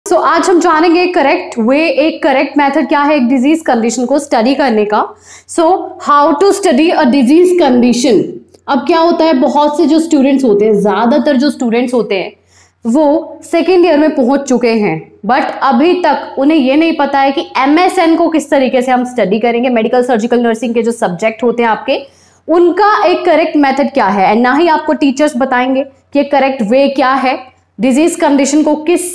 सो आज हम जानेंगे करेक्ट वे, एक करेक्ट मेथड क्या है एक डिजीज कंडीशन को स्टडी करने का। So how to study a disease condition. अब क्या होता है, बहुत से जो स्टूडेंट्स होते हैं, ज्यादातर जो स्टूडेंट्स होते हैं वो सेकेंड ईयर में पहुंच चुके हैं, बट अभी तक उन्हें ये नहीं पता है कि MSN को किस तरीके से हम स्टडी करेंगे। मेडिकल सर्जिकल नर्सिंग के जो सब्जेक्ट होते हैं आपके, उनका एक करेक्ट मेथड क्या है, एंड ना ही आपको टीचर्स बताएंगे कि करेक्ट वे क्या है, डिजीज कंडीशन को किस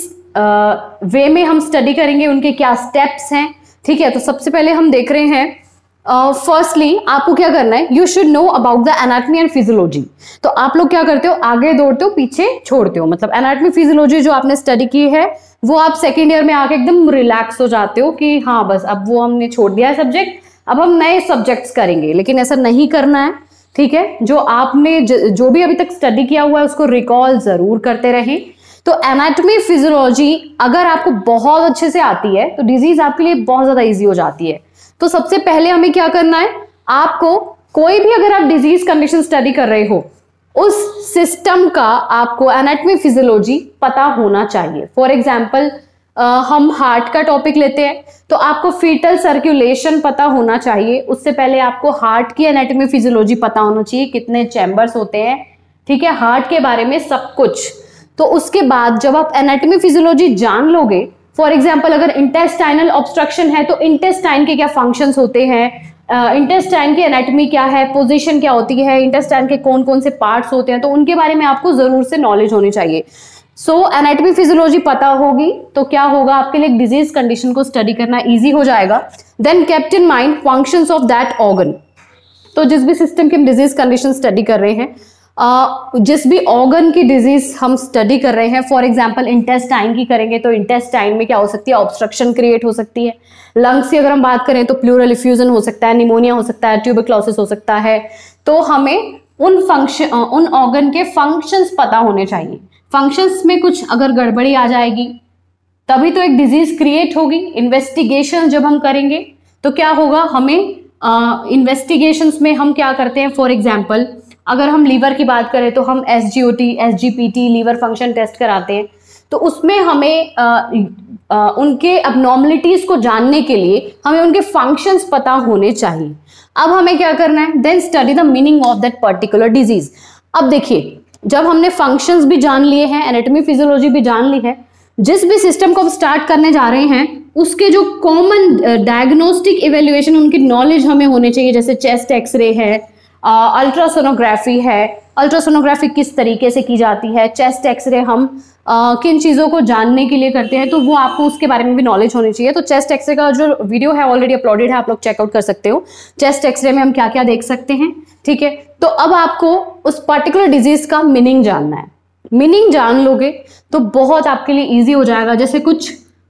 वे में हम स्टडी करेंगे, उनके क्या स्टेप्स हैं। ठीक है, तो सबसे पहले हम देख रहे हैं, फर्स्टली आपको क्या करना है, you should know about the anatomy and physiology. तो आप लोग क्या करते हो, आगे दौड़ते हो पीछे छोड़ते हो, मतलब एनाटमी फिजियोलॉजी जो आपने स्टडी की है वो आप सेकेंड ईयर में आके एकदम रिलैक्स हो जाते हो कि हाँ बस अब वो हमने छोड़ दिया है सब्जेक्ट, अब हम नए सब्जेक्ट्स करेंगे। लेकिन ऐसा नहीं करना है, ठीक है। जो आपने जो भी अभी तक स्टडी किया हुआ है उसको रिकॉल जरूर करते रहें। तो एनाटॉमी फिजियोलॉजी अगर आपको बहुत अच्छे से आती है तो डिजीज आपके लिए बहुत ज्यादा इजी हो जाती है। तो सबसे पहले हमें क्या करना है, आपको कोई भी अगर आप डिजीज कंडीशन स्टडी कर रहे हो उस सिस्टम का आपको एनाटॉमी फिजियोलॉजी पता होना चाहिए। फॉर एग्जाम्पल हम हार्ट का टॉपिक लेते हैं तो आपको फीटल सर्कुलेशन पता होना चाहिए। उससे पहले आपको हार्ट की एनाटॉमी फिजियोलॉजी पता होना चाहिए, कितने चैम्बर्स होते हैं, ठीक है, हार्ट के बारे में सब कुछ। तो उसके बाद जब आप एनाटॉमी फिजियोलॉजी जान लोगे, फॉर एग्जाम्पल अगर इंटेस्टाइनल ऑब्स्ट्रक्शन है तो इंटेस्टाइन के क्या फंक्शंस होते हैं, इंटेस्टाइन की एनाटॉमी क्या है, पोजीशन क्या होती है, इंटेस्टाइन के कौन कौन से पार्ट्स होते हैं, तो उनके बारे में आपको जरूर से नॉलेज होनी चाहिए। सो एनाटॉमी फिजियोलॉजी पता होगी तो क्या होगा, आपके लिए डिजीज कंडीशन को स्टडी करना इजी हो जाएगा। Then keep in mind functions of that organ. तो जिस भी सिस्टम की हम डिजीज कंडीशन स्टडी कर रहे हैं, जिस भी ऑर्गन की डिजीज हम स्टडी कर रहे हैं, फॉर एग्जांपल इंटेस्टाइन की करेंगे तो इंटेस्टाइन में क्या हो सकती है, ऑब्स्ट्रक्शन क्रिएट हो सकती है। लंग्स की अगर हम बात करें तो प्लूरल इफ्यूजन हो सकता है, निमोनिया हो सकता है, ट्यूबरक्लोसिस हो सकता है। तो हमें उन ऑर्गन के फंक्शंस पता होने चाहिए। फंक्शंस में कुछ अगर गड़बड़ी आ जाएगी तभी तो एक डिजीज क्रिएट होगी। इन्वेस्टिगेशन जब हम करेंगे तो क्या होगा, हमें इन्वेस्टिगेशंस में हम क्या करते हैं, फॉर एग्जांपल अगर हम लीवर की बात करें तो हम SGOT, SGPT liver function test कराते हैं। तो उसमें हमें उनके अबनॉर्मलिटीज को जानने के लिए हमें उनके फंक्शंस पता होने चाहिए। अब हमें क्या करना है, then study the meaning of that particular disease. अब देखिए, जब हमने फंक्शंस भी जान लिए हैं, एनाटॉमी फिजियोलॉजी भी जान ली है, जिस भी सिस्टम को हम स्टार्ट करने जा रहे हैं उसके जो कॉमन डायग्नोस्टिक इवेल्युएशन, उनकी नॉलेज हमें होने चाहिए। जैसे चेस्ट एक्सरे है, अल्ट्रासोनोग्राफी है, अल्ट्रासोनोग्राफी किस तरीके से की जाती है, चेस्ट एक्सरे हम किन चीज़ों को जानने के लिए करते हैं, तो वो आपको उसके बारे में भी नॉलेज होनी चाहिए। तो चेस्ट एक्सरे का जो वीडियो है ऑलरेडी अपलोडेड है, आप लोग चेकआउट कर सकते हो। चेस्ट एक्सरे में हम क्या क्या देख सकते हैं, ठीक है। तो अब आपको उस पर्टिकुलर डिजीज का मीनिंग जानना है। मीनिंग जान लोगे तो बहुत आपके लिए ईजी हो जाएगा। जैसे कुछ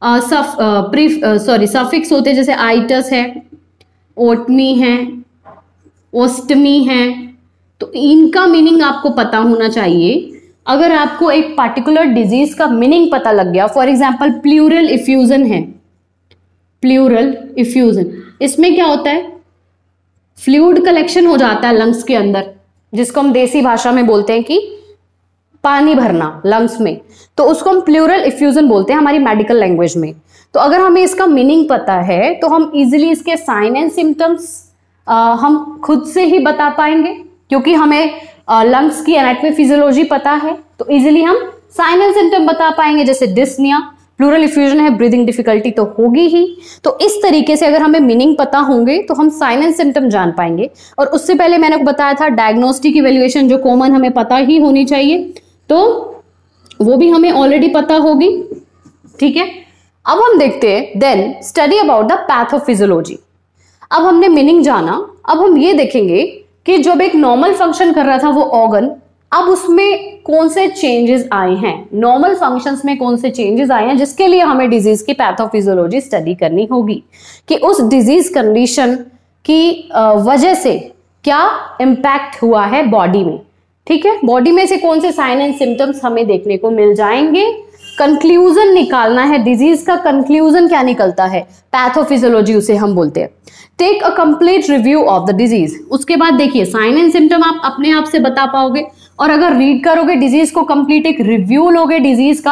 सफिक्स होते हैं, जैसे आइटस है, ओटमी है, ओस्टमी है, तो इनका मीनिंग आपको पता होना चाहिए। अगर आपको एक पार्टिकुलर डिजीज का मीनिंग पता लग गया, फॉर एग्जांपल प्लूरल इफ्यूजन है, प्लूरल इफ्यूजन, इसमें क्या होता है, फ्लूइड कलेक्शन हो जाता है लंग्स के अंदर, जिसको हम देसी भाषा में बोलते हैं कि पानी भरना लंग्स में, तो उसको हम प्लूरल इफ्यूजन बोलते हैं हमारी मेडिकल लैंग्वेज में। तो अगर हमें इसका मीनिंग पता है तो हम इजिली इसके साइन एंड सिम्टम्स हम खुद से ही बता पाएंगे, क्योंकि हमें लंग्स की एनाटॉमी फिजियोलॉजी पता है तो इजीली हम साइन एंड सिम्टम बता पाएंगे। जैसे डिस्निया, प्लूरल इफ्यूजन है, ब्रीदिंग डिफिकल्टी तो होगी ही। तो इस तरीके से अगर हमें मीनिंग पता होंगे तो हम साइन एंड सिम्टम जान पाएंगे। और उससे पहले मैंने बताया था डायग्नोस्टिक इवेल्युएशन जो कॉमन हमें पता ही होनी चाहिए, तो वो भी हमें ऑलरेडी पता होगी, ठीक है। अब हम देखते हैं then study about the pathophysiology. अब हमने मीनिंग जाना, अब हम ये देखेंगे कि जब एक नॉर्मल फंक्शन कर रहा था वो ऑर्गन, अब उसमें कौन से चेंजेस आए हैं, नॉर्मल फंक्शंस में कौन से चेंजेस आए हैं, जिसके लिए हमें डिजीज की पैथोफिजियोलॉजी स्टडी करनी होगी कि उस डिजीज कंडीशन की वजह से क्या इम्पैक्ट हुआ है बॉडी में, ठीक है। बॉडी में से कौन से साइन एंड सिम्टम्स हमें देखने को मिल जाएंगे। कंक्लूजन निकालना है, डिजीज का कंक्लूजन क्या निकलता है, पैथोफिजियोलॉजी उसे हम बोलते हैं। Take a complete review of the disease. उसके बाद देखिए साइन एंड सिम्टम आप अपने आप से बता पाओगे, और अगर रीड करोगे डिजीज को कंप्लीट, एक रिव्यू लोगे डिजीज का,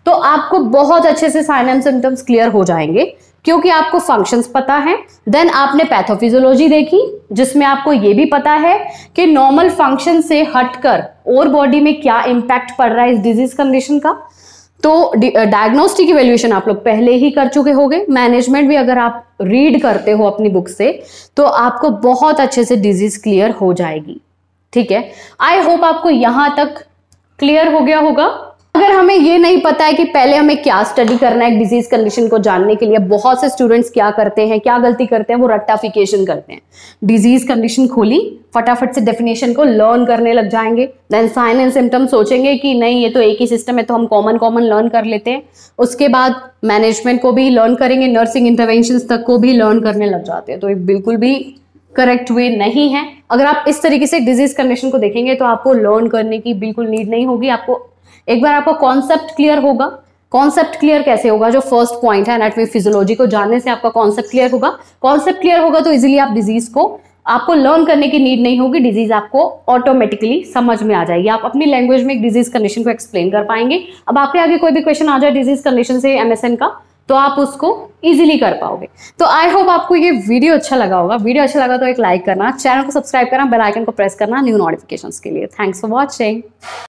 तो आपको बहुत अच्छे से साइन एंड सिम्टम्स क्लियर हो जाएंगे क्योंकि आपको फंक्शंस पता है। देन आपने पैथोफिजियोलॉजी देखी जिसमें आपको ये भी पता है कि नॉर्मल फंक्शन से हटकर और बॉडी में क्या इंपैक्ट पड़ रहा है इस डिजीज कंडीशन का। तो डायग्नोस्टिक इवैल्यूएशन आप लोग पहले ही कर चुके होंगे। मैनेजमेंट भी अगर आप रीड करते हो अपनी बुक से तो आपको बहुत अच्छे से डिजीज क्लियर हो जाएगी। ठीक है, आई होप आपको यहां तक क्लियर हो गया होगा। अगर हमें ये नहीं पता है कि पहले हमें क्या स्टडी करना है एक डिजीज कंडीशन को जानने के लिए, बहुत से स्टूडेंट्स क्या करते हैं, क्या गलती करते हैं, वो रट्टाफिकेशन करते हैं। डिजीज कंडीशन खोली, फटाफट से डेफिनेशन को लर्न करने लग जाएंगे, देन साइन एंड सिम्टम सोचेंगे कि नहीं ये तो एक ही सिस्टम है तो हम कॉमन लर्न कर लेते हैं। उसके बाद मैनेजमेंट को भी लर्न करेंगे, नर्सिंग इंटरवेंशंस तक को भी लर्न करने लग जाते हैं। तो ये बिल्कुल भी करेक्ट वे नहीं है। अगर आप इस तरीके से डिजीज कंडीशन को देखेंगे तो आपको लर्न करने की बिल्कुल नीड नहीं होगी। आपको एक बार आपका कॉन्सेप्ट क्लियर होगा। कॉन्सेप्ट क्लियर कैसे होगा? जो फर्स्ट पॉइंट है एनाटॉमी फिजियोलॉजी को जानने से आपका कॉन्सेप्ट क्लियर होगा। कॉन्सेप्ट क्लियर होगा तो इजीली आप डिजीज को, आपको लर्न करने की नीड नहीं होगी, डिजीज आपको ऑटोमेटिकली समझ में आ जाएगी। आप अपनी लैंग्वेज में एक डिजीज कंडीशन को एक्सप्लेन कर पाएंगे। अब आपके आगे कोई भी क्वेश्चन आ जाए डिजीज कंडीशन से एमएसएन का तो आप उसको इजीली कर पाओगे। तो आई होप आपको ये वीडियो अच्छा लगा होगा। वीडियो अच्छा लगा तो एक लाइक करना, चैनल को सब्सक्राइब करना, बेल आइकन को प्रेस करना न्यू नोटिफिकेशंस के लिए। Thanks for watching.